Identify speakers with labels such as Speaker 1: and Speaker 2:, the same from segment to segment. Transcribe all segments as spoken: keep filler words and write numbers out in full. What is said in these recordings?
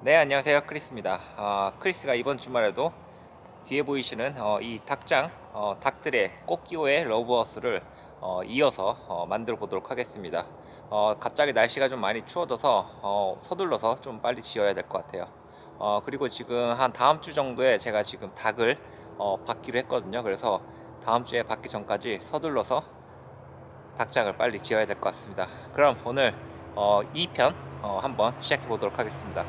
Speaker 1: 네, 안녕하세요. 크리스입니다. 어, 크리스가 이번 주말에도 뒤에 보이시는 어, 이 닭장, 어, 닭들의 꽃기호의 러브하우스를 어, 이어서 어, 만들어 보도록 하겠습니다. 어, 갑자기 날씨가 좀 많이 추워져서 어, 서둘러서 좀 빨리 지어야 될 것 같아요. 어, 그리고 지금 한 다음 주 정도에 제가 지금 닭을 어, 받기로 했거든요. 그래서 다음 주에 받기 전까지 서둘러서 닭장을 빨리 지어야 될 것 같습니다. 그럼 오늘 어, 이 편 어, 한번 시작해 보도록 하겠습니다.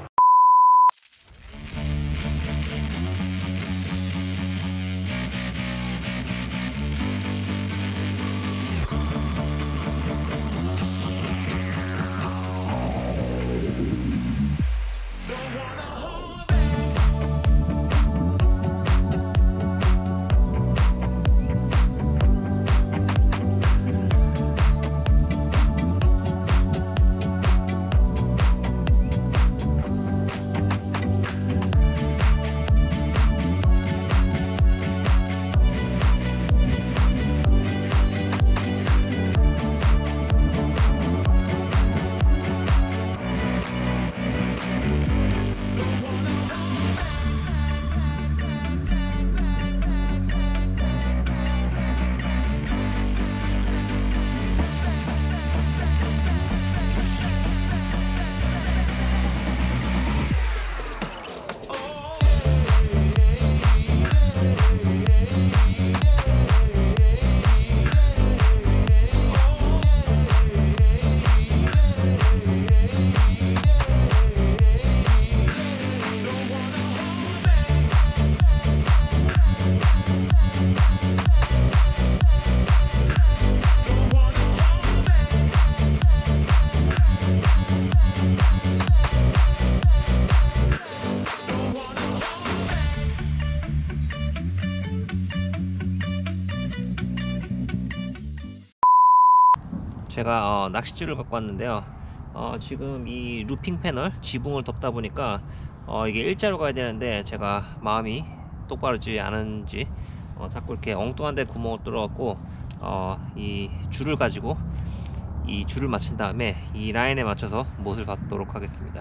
Speaker 1: 제가 어, 낚싯줄을 갖고 왔는데요. 어, 지금 이 루핑 패널 지붕을 덮다 보니까 어, 이게 일자로 가야 되는데 제가 마음이 똑바르지 않은지 어, 자꾸 이렇게 엉뚱한 데 구멍을 뚫어갖고 어, 이 줄을 가지고 이 줄을 맞춘 다음에 이 라인에 맞춰서 못을 받도록 하겠습니다.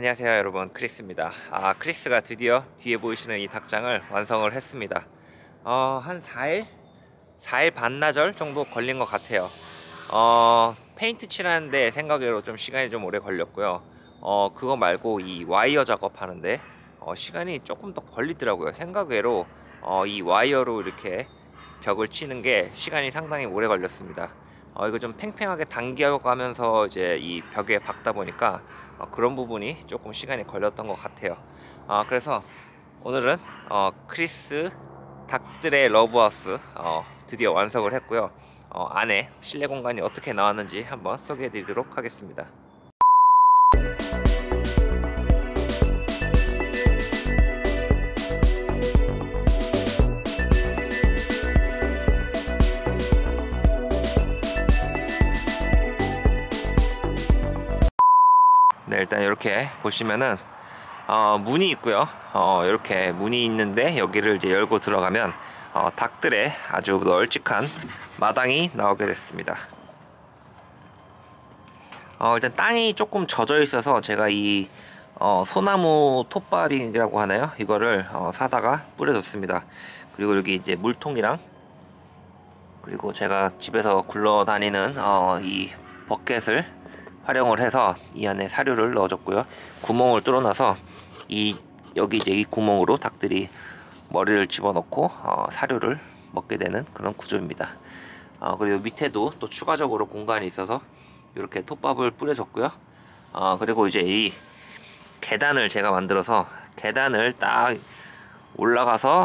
Speaker 1: 안녕하세요 여러분, 크리스입니다. 아 크리스가 드디어 뒤에 보이시는 이 닭장을 완성을 했습니다. 어, 한 사 일? 사 일 반나절 정도 걸린 것 같아요. 어, 페인트 칠하는데 생각외로 좀 시간이 좀 오래 걸렸고요. 어, 그거 말고 이 와이어 작업하는데 어, 시간이 조금 더 걸리더라고요. 생각외로 어, 이 와이어로 이렇게 벽을 치는 게 시간이 상당히 오래 걸렸습니다. 어, 이거 좀 팽팽하게 당겨가면서 이제 이 벽에 박다 보니까 어, 그런 부분이 조금 시간이 걸렸던 것 같아요. 어, 그래서 오늘은 어, 크리스 닭들의 러브하우스 어, 드디어 완성을 했고요. 어, 안에 실내 공간이 어떻게 나왔는지 한번 소개해 드리도록 하겠습니다. 네, 일단 이렇게 보시면은 어, 문이 있고요. 어, 이렇게 문이 있는데 여기를 이제 열고 들어가면 어, 닭들의 아주 널찍한 마당이 나오게 됐습니다. 어, 일단 땅이 조금 젖어 있어서 제가 이 어, 소나무 톱밥이라고 하나요? 이거를 어, 사다가 뿌려줬습니다. 그리고 여기 이제 물통이랑, 그리고 제가 집에서 굴러다니는 어, 이 버켓을 활용을 해서 이 안에 사료를 넣어줬고요. 구멍을 뚫어놔서 이 여기 이제 이 구멍으로 닭들이 머리를 집어넣고 어, 사료를 먹게 되는 그런 구조입니다. 어, 그리고 밑에도 또 추가적으로 공간이 있어서 이렇게 톱밥을 뿌려줬고요. 어, 그리고 이제 이 계단을 제가 만들어서 계단을 딱 올라가서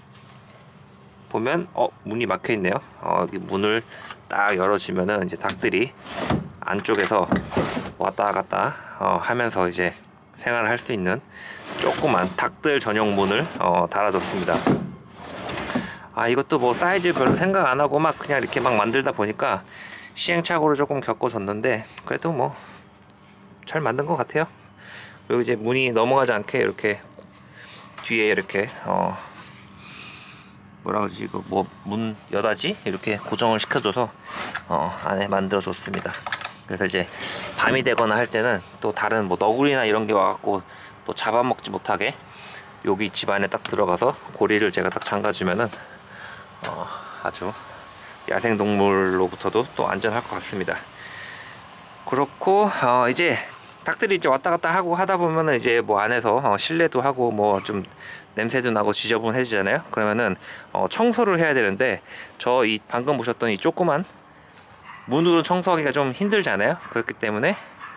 Speaker 1: 보면 어 문이 막혀 있네요. 어, 여기 문을 딱 열어주면은 이제 닭들이 안쪽에서 왔다 갔다 어, 하면서 이제 생활을 할 수 있는 조그만 닭들 전용 문을 어, 달아줬습니다. 아 이것도 뭐 사이즈 별로 생각 안 하고 막 그냥 이렇게 막 만들다 보니까 시행착오를 조금 겪어졌는데 그래도 뭐 잘 만든 것 같아요. 그리고 이제 문이 넘어가지 않게 이렇게 뒤에 이렇게 어 뭐라 그러지, 이거 뭐 문 여닫이 이렇게 고정을 시켜줘서 어 안에 만들어 줬습니다. 그래서 이제 밤이 되거나 할 때는 또 다른 뭐 너구리나 이런 게 와갖고 또 잡아먹지 못하게 여기 집 안에 딱 들어가서 고리를 제가 딱 잠가주면은 어 아주 야생동물로부터도 또 안전할 것 같습니다. 그렇고 어 이제 닭들이 이제 왔다 갔다 하고 하다 보면은 이제 뭐 안에서 어 실내도 하고 뭐 좀 냄새도 나고 지저분해지잖아요. 그러면은 어 청소를 해야 되는데 저 이 방금 보셨던 이 조그만 문으로 청소하기가 좀 힘들잖아요. 그렇기 때문에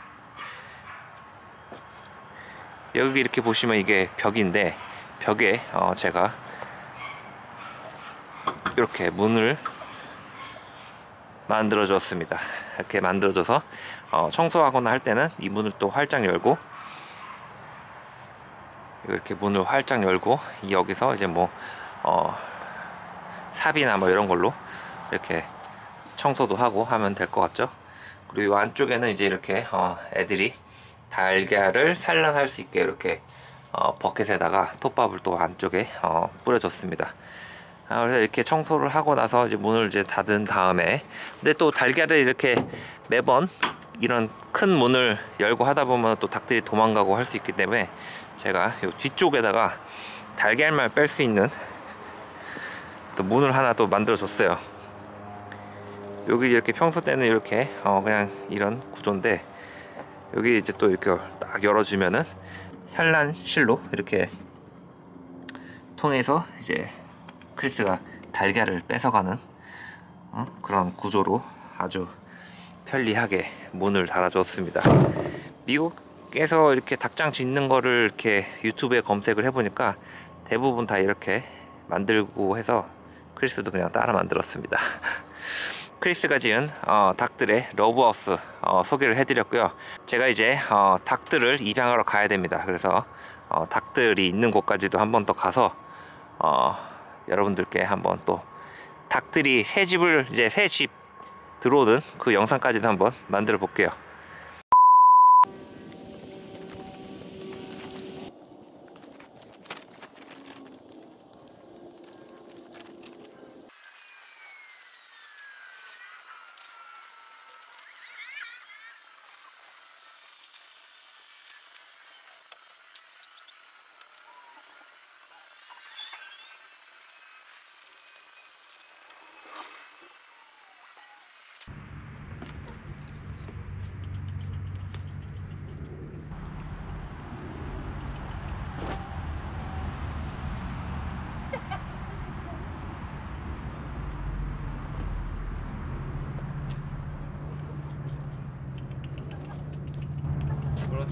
Speaker 1: 여기 이렇게 보시면 이게 벽인데 벽에 어 제가 이렇게 문을 만들어 줬습니다. 이렇게 만들어 줘서 어 청소하거나 할 때는 이 문을 또 활짝 열고 이렇게 문을 활짝 열고 여기서 이제 뭐 어 삽이나 뭐 이런 걸로 이렇게 청소도 하고 하면 될 것 같죠. 그리고 이 안쪽에는 이제 이렇게 어 애들이 달걀을 산란할 수 있게 이렇게 어 버켓에다가 톱밥을 또 안쪽에 어 뿌려줬습니다. 아, 그래서 이렇게 청소를 하고 나서 이제 문을 이제 닫은 다음에, 근데 또 달걀을 이렇게 매번 이런 큰 문을 열고 하다 보면 또 닭들이 도망가고 할 수 있기 때문에 제가 이 뒤쪽에다가 달걀만 뺄 수 있는 또 문을 하나 또 만들어 줬어요. 여기 이렇게 평소 때는 이렇게 어 그냥 이런 구조인데 여기 이제 또 이렇게 딱 열어주면은 산란실로 이렇게 통해서 이제 크리스가 달걀을 뺏어가는 어? 그런 구조로 아주 편리하게 문을 달아줬습니다. 미국에서 이렇게 닭장 짓는 거를 이렇게 유튜브에 검색을 해보니까 대부분 다 이렇게 만들고 해서 크리스도 그냥 따라 만들었습니다. 크리스가 지은 어, 닭들의 러브하우스 어, 소개를 해드렸고요. 제가 이제 어, 닭들을 입양하러 가야 됩니다. 그래서 어, 닭들이 있는 곳까지도 한 번 더 가서 어, 여러분들께 한번 또 닭들이 새 집을 이제 새 집 들어오는 그 영상까지도 한번 만들어 볼게요.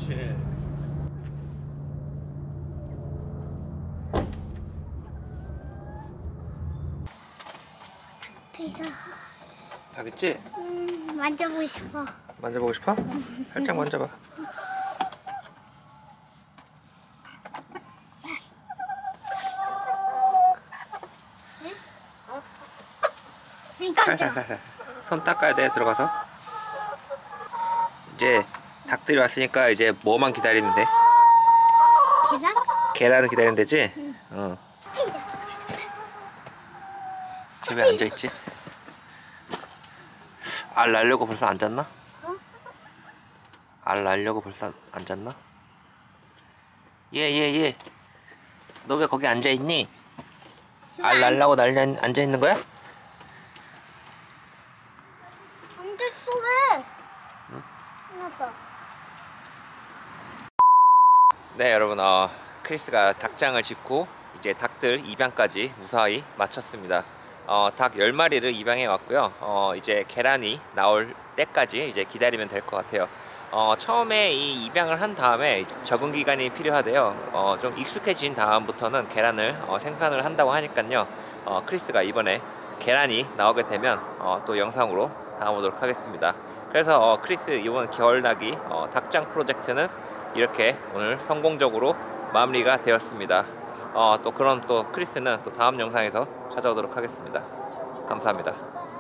Speaker 1: 그렇지.
Speaker 2: 그래서
Speaker 1: 닭 있지?
Speaker 2: 음, 만져보고 싶어.
Speaker 1: 만져보고 싶어? 살짝 만져봐.
Speaker 2: 그러니까
Speaker 1: 살살살살. 손 닦아야 돼. 들어가서. 이제 닭들이 왔으니까 이제 뭐만 기다리면 돼?
Speaker 2: 계란?
Speaker 1: 계란을 기다리면 되지?
Speaker 2: 응.
Speaker 1: 어.
Speaker 2: 피자.
Speaker 1: 집에 앉아있지? 알 날려고 벌써 앉았나?
Speaker 2: 어?
Speaker 1: 알 날려고 벌써 앉았나? 얘 얘 얘 너 왜 거기 앉아있니? 알 날라고 날려 앉아있는 거야?
Speaker 2: 앉았어 왜?
Speaker 1: 응?
Speaker 2: 끝났다.
Speaker 1: 네 여러분, 어, 크리스가 닭장을 짓고 이제 닭들 입양까지 무사히 마쳤습니다. 어, 닭 열 마리를 입양해 왔고요. 어, 이제 계란이 나올 때까지 이제 기다리면 될 것 같아요. 어, 처음에 이 입양을 한 다음에 적응 기간이 필요하대요. 어, 좀 익숙해진 다음부터는 계란을 어, 생산을 한다고 하니까요. 어, 크리스가 이번에 계란이 나오게 되면 어, 또 영상으로 담아보도록 하겠습니다. 그래서 어, 크리스 이번 겨울나기 어, 닭장 프로젝트는 이렇게 오늘 성공적으로 마무리가 되었습니다. 어, 또 그럼 또 크리스는 또 다음 영상에서 찾아오도록 하겠습니다. 감사합니다.